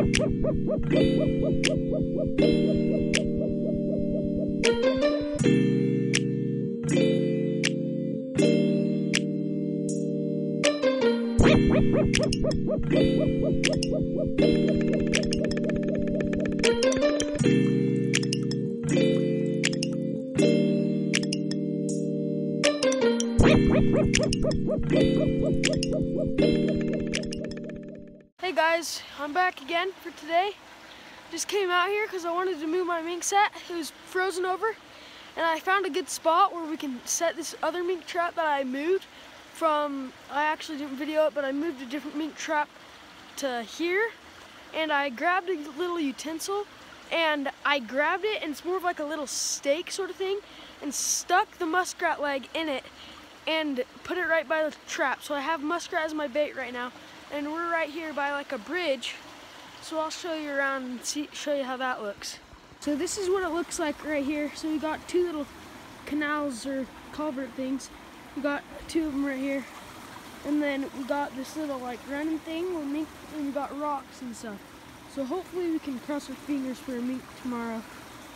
Hey guys, I'm back again for today. Just came out here because I wanted to move my mink set. It was frozen over, and I found a good spot where we can set this other mink trap that I moved from. I actually didn't video it, but I moved a different mink trap to here, and I grabbed a little utensil, and I grabbed it, and it's more of like a little stake sort of thing, and stuck the muskrat leg in it and put it right by the trap. So I have muskrat as my bait right now, and we're right here by like a bridge. So I'll show you around and show you how that looks. So this is what it looks like right here. So we got two little canals or culvert things. We got two of them right here. And then we got this little like running thing and we got rocks and stuff. So hopefully we can cross our fingers for a mink tomorrow.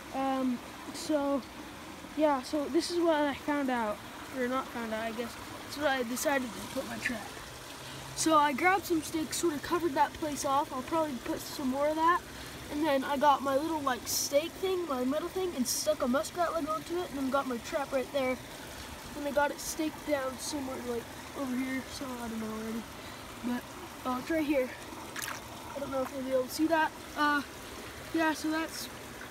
So yeah, so this is what I found out. Or not found out, I guess. That's what I decided to put my trap. So I grabbed some stakes, sort of covered that place off. I'll probably put some more of that. And then I got my little like stake thing, my metal thing, and stuck a muskrat leg onto it, and then got my trap right there. And I got it staked down somewhere like over here, so I don't know already. But it's right here. I don't know if you'll be able to see that. Yeah, so that's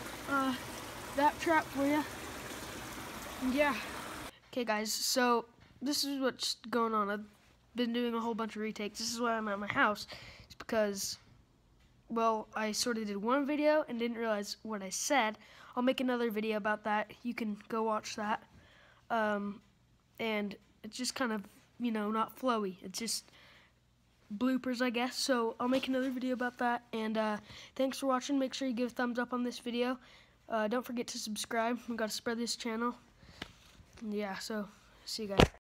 that trap for you. And yeah. Okay guys, so this is what's going on. I've been doing a whole bunch of retakes. This is why I'm at my house. It's because, well, I sort of did one video and didn't realize what I said. I'll make another video about that. You can go watch that. And it's just kind of, you know, not flowy. It's just bloopers, I guess. So I'll make another video about that. And thanks for watching. Make sure you give a thumbs up on this video. Don't forget to subscribe. We've got to spread this channel. Yeah, so see you guys.